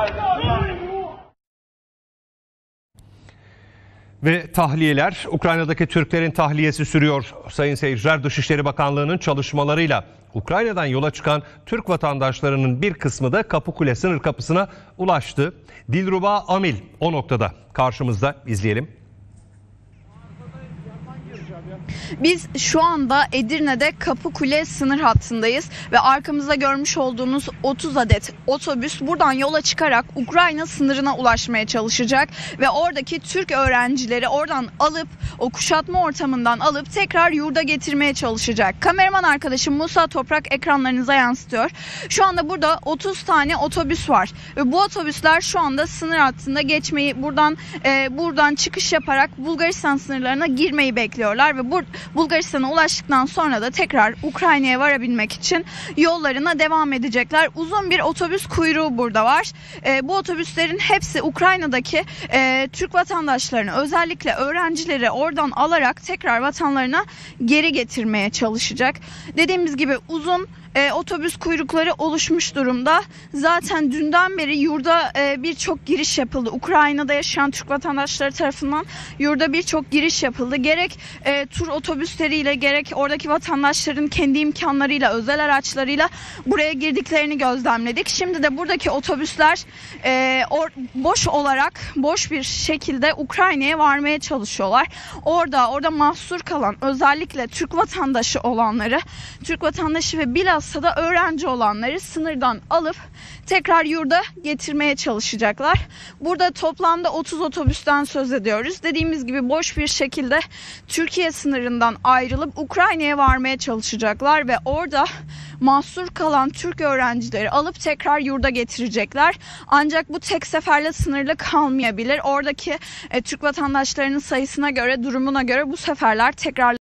Ve tahliyeler, Ukrayna'daki Türklerin tahliyesi sürüyor. Sayın seyirciler, Dışişleri Bakanlığı'nın çalışmalarıyla Ukrayna'dan yola çıkan Türk vatandaşlarının bir kısmı da Kapıkule sınır kapısına ulaştı. Dilruba Amil o noktada karşımızda, izleyelim. Biz şu anda Edirne'de Kapıkule sınır hattındayız ve arkamızda görmüş olduğunuz 30 adet otobüs buradan yola çıkarak Ukrayna sınırına ulaşmaya çalışacak ve oradaki Türk öğrencileri oradan alıp, o kuşatma ortamından alıp tekrar yurda getirmeye çalışacak. Kameraman arkadaşım Musa Toprak ekranlarınıza yansıtıyor. Şu anda burada 30 tane otobüs var ve bu otobüsler şu anda sınır hattında geçmeyi, buradan çıkış yaparak Bulgaristan sınırlarına girmeyi bekliyorlar ve Bulgaristan'a ulaştıktan sonra da tekrar Ukrayna'ya varabilmek için yollarına devam edecekler. Uzun bir otobüs kuyruğu burada var. Bu otobüslerin hepsi Ukrayna'daki Türk vatandaşlarını, özellikle öğrencileri oradan alarak tekrar vatanlarına geri getirmeye çalışacak. Dediğimiz gibi uzun otobüs kuyrukları oluşmuş durumda. Zaten dünden beri yurda birçok giriş yapıldı. Ukrayna'da yaşayan Türk vatandaşları tarafından yurda birçok giriş yapıldı. Gerek tur otobüsleriyle, gerek oradaki vatandaşların kendi imkanlarıyla, özel araçlarıyla buraya girdiklerini gözlemledik. Şimdi de buradaki otobüsler boş bir şekilde Ukrayna'ya varmaya çalışıyorlar. Orada mahsur kalan, özellikle Türk vatandaşı olanları, Türk vatandaşı ve bilhassa da öğrenci olanları sınırdan alıp tekrar yurda getirmeye çalışacaklar. Burada toplamda 30 otobüsten söz ediyoruz. Dediğimiz gibi boş bir şekilde Türkiye sınırından ayrılıp Ukrayna'ya varmaya çalışacaklar ve orada mahsur kalan Türk öğrencileri alıp tekrar yurda getirecekler. Ancak bu tek seferle sınırlı kalmayabilir. Oradaki Türk vatandaşlarının sayısına göre, durumuna göre bu seferler tekrar